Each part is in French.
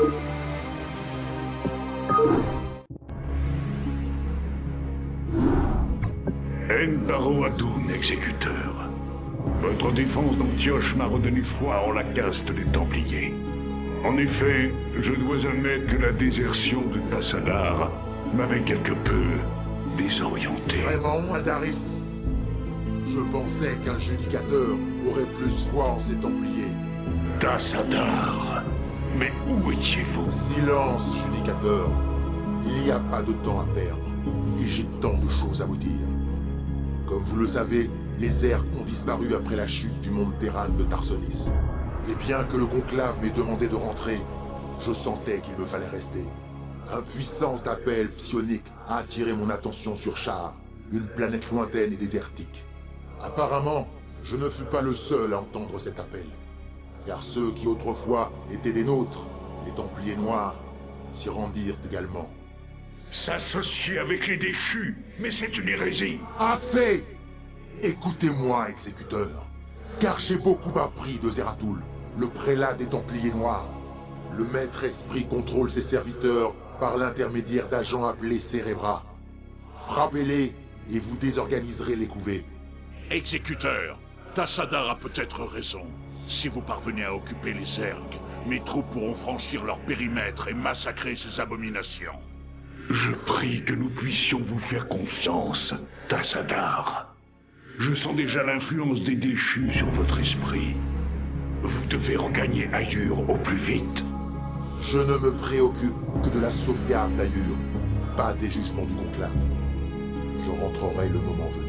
Adoun, exécuteur. Votre défense d'Antioche m'a redonné foi en la caste des Templiers. En effet, je dois admettre que la désertion de Tassadar m'avait quelque peu désorienté. Vraiment, Aldaris? Je pensais qu'un judicateur aurait plus foi en ses Templiers. Tassadar? Mais où étiez-vous? Silence, judicateur. Il n'y a pas de temps à perdre. Et j'ai tant de choses à vous dire. Comme vous le savez, les Erques ont disparu après la chute du monde Terran de Tarsonis. Et bien que le conclave m'ait demandé de rentrer, je sentais qu'il me fallait rester. Un puissant appel psionique a attiré mon attention sur Shahar, une planète lointaine et désertique. Apparemment, je ne fus pas le seul à entendre cet appel. Car ceux qui autrefois étaient des nôtres, les Templiers Noirs, s'y rendirent également. S'associer avec les déchus, mais c'est une hérésie. Assez! Écoutez-moi, exécuteur, car j'ai beaucoup appris de Zeratul, le prélat des Templiers Noirs. Le maître esprit contrôle ses serviteurs par l'intermédiaire d'agents appelés Cérébra. Frappez-les et vous désorganiserez les couvées. Exécuteur, Tassadar a peut-être raison. Si vous parvenez à occuper les Ergs, mes troupes pourront franchir leur périmètre et massacrer ces abominations. Je prie que nous puissions vous faire confiance, Tassadar. Je sens déjà l'influence des déchus sur votre esprit. Vous devez regagner Ayur au plus vite. Je ne me préoccupe que de la sauvegarde d'Ayur, pas des jugements du conclave. Je rentrerai le moment venu.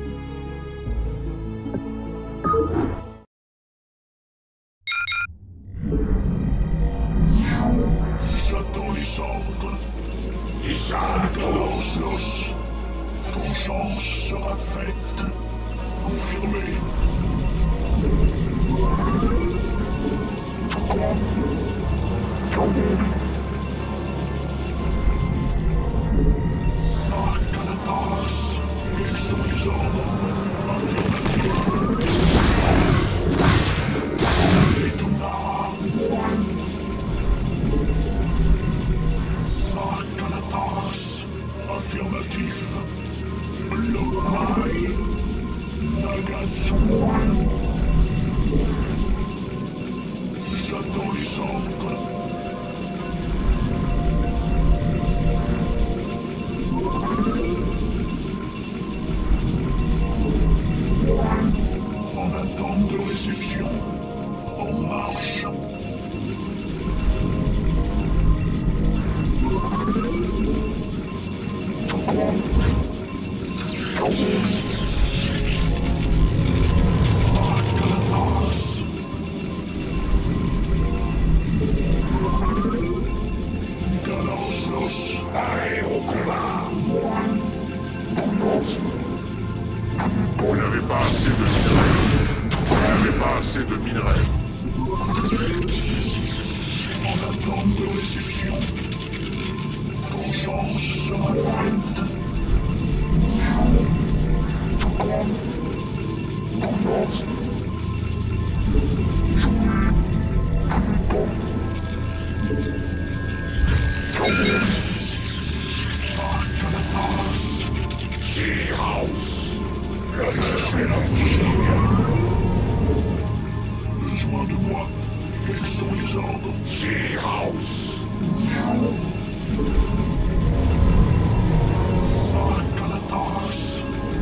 J'attends les ordres. Isaac, lance-los. Vengeance sera faite. Confirmé. Sark à la passe. Quels sont les ordres? Affirmatif. Etuna. Sark à la passe. Affirmatif. Lopai. Nagatsu. J'attends les ordres. En attente de réception. En marche. Vous n'avez pas assez de minerais. Vous n'avez pas assez de minerais. En attente de réception. Vengeance sera faite. Besoin de moi. Quels sont les ordres? Sark à la tasse.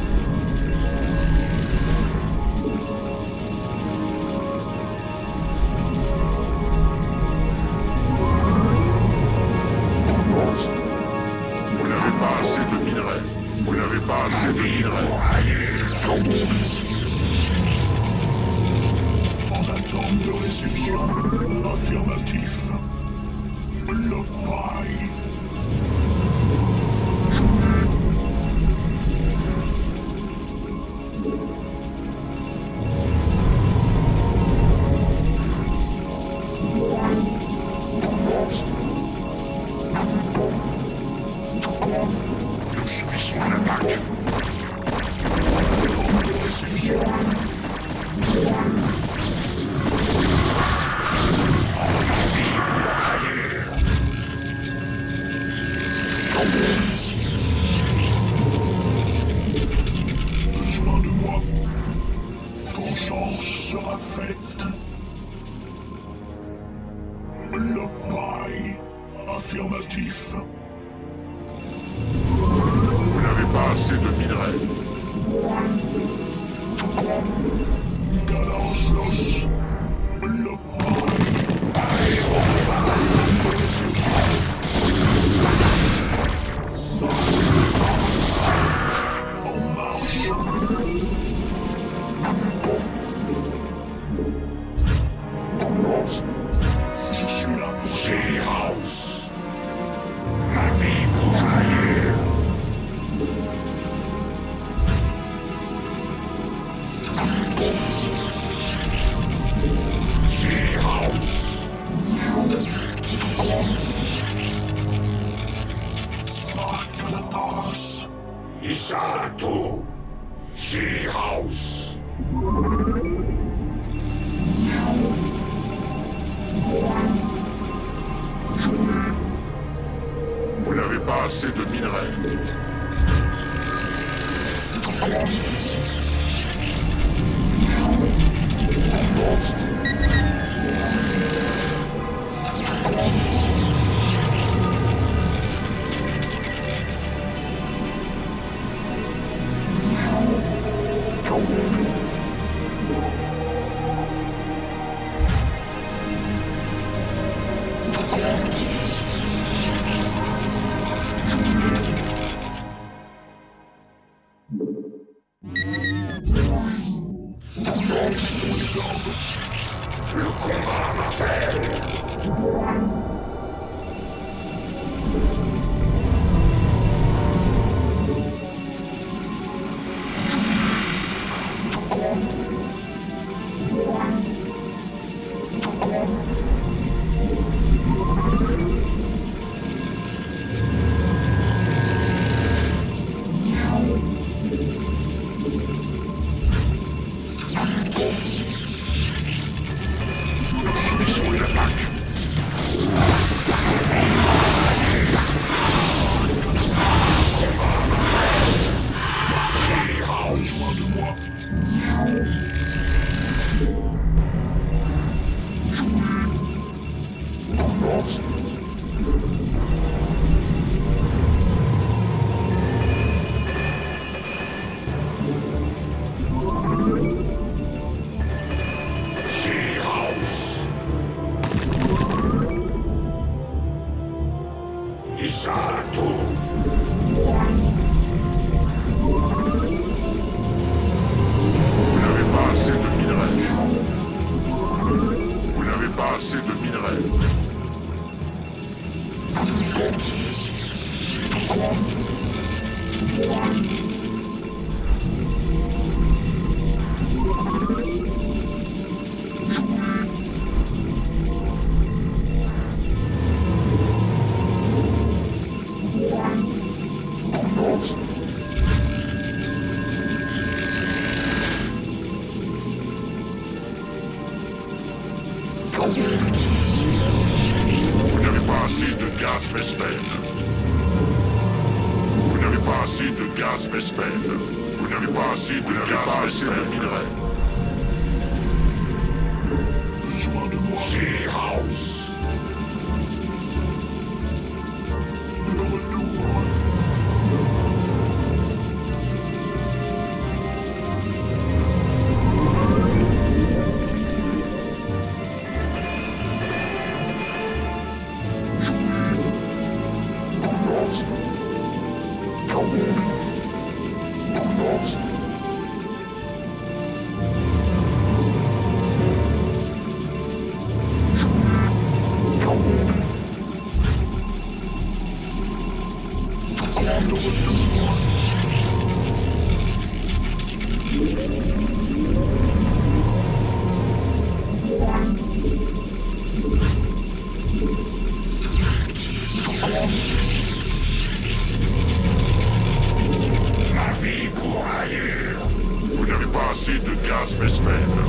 Vous n'avez pas assez de minerais. Vous n'avez pas assez de minerais. En attente de réception. Affirmatif. Le paille. Nous subissons l'attaque. En attente de réception. paille. Affirmatif. Vous n'avez pas assez de minerais. Galanços. Le paille. En marche. Je suis là pour She-House. Ma vie pour ailleurs. She-House. Marque la passe. Isatu. She-House. Vous n'avez pas assez de minerais. Le combat m'appelle. Subissons une attaque. Rejoins de moi. She-House. Isatu. Vous n'avez pas assez de minerais. Vous n'avez pas assez de minerais. Vous n'avez pas assez de gaz Vespene. Vous n'avez pas assez de gaz Vespene. Vous n'avez pas assez de gaz Vespene. Minerais. Rejoins de moi. She-House. De retour. Ma vie pour ailleurs. Vous n'avez pas assez de gaz Vespene.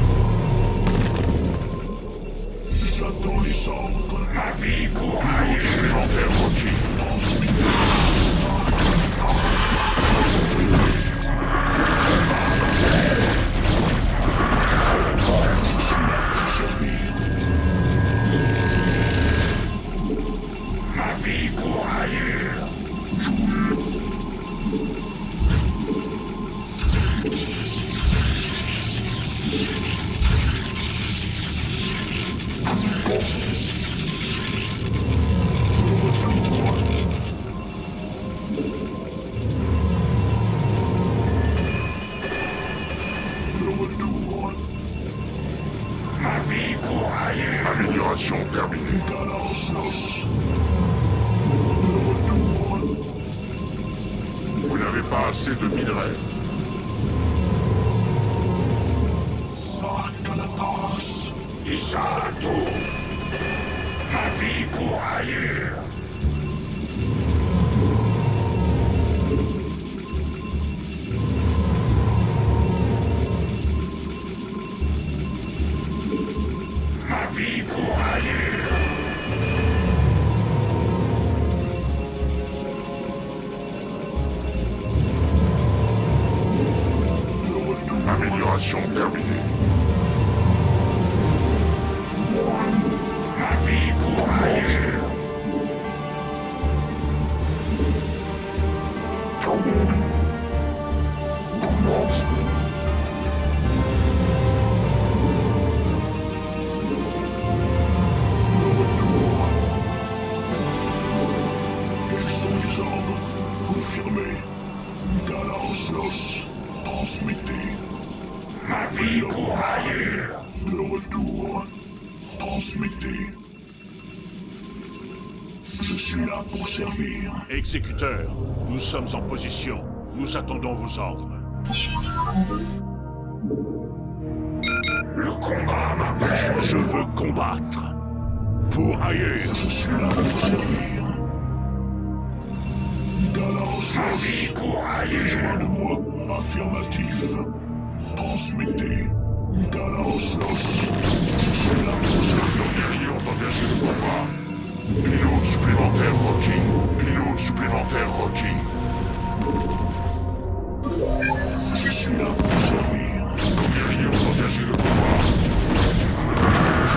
J'attends les ordres. Ma vie pour ailleurs. Supplémentaire requis. Vous n'avez pas assez de minerais. Issa à tout. Ma vie pour ailleurs. Ma vie pour ailleurs. Amélioration terminée. Ma vie pour ailleurs. Quels sont les ordres? Confirmez. Galancelos, transmettez. Ma vie pour ailleurs. De retour. Transmettez. Je suis là pour servir. Exécuteur, nous sommes en position. Nous attendons vos ordres. Le combat m'appelle. Je veux combattre. Pour ailleurs. Je suis là pour servir. Ma Galancelos, vie pour besoin ailleurs. de moi. Affirmatif. Transmettez. Galancelos, je suis là pour servir. Nos guerriers ont engagé le combat. Pilote supplémentaire requis. Pilote supplémentaire requis. Je suis là pour servir. Nos guerriers ont engagé le combat.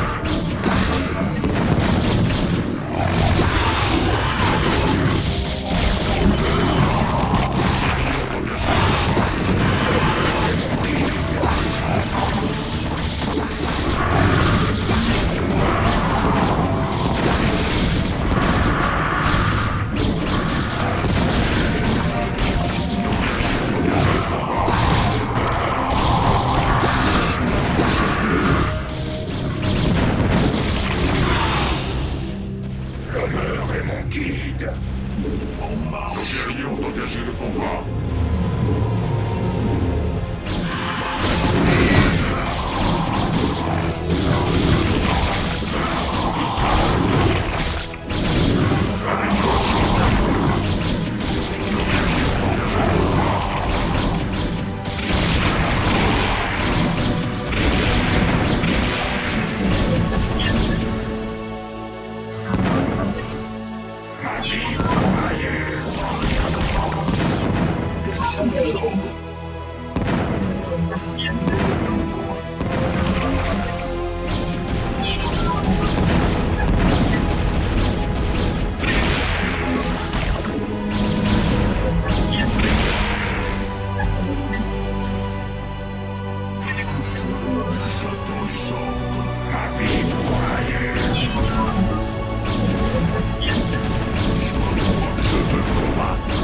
L'honneur est mon guide. En marche. Nos guerriers ont engagé le combat. Ma vie pour ailleurs. Quels sont les ordres? De retour. J'attends les ordres. Ma vie pour ailleurs. Je veux combattre.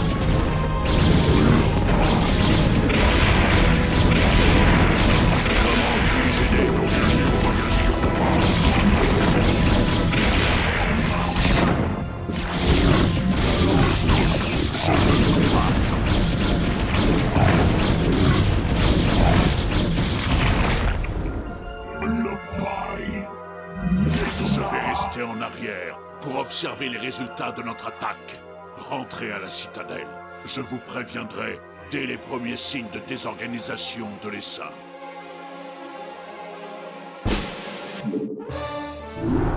Comment puis-je aider nos guerriers ont engagé le combat? Je veux combattre. Le paille. Je vais rester en arrière pour observer les résultats de notre attaque. Rentrez à la citadelle. Je vous préviendrai dès les premiers signes de désorganisation de l'essaim.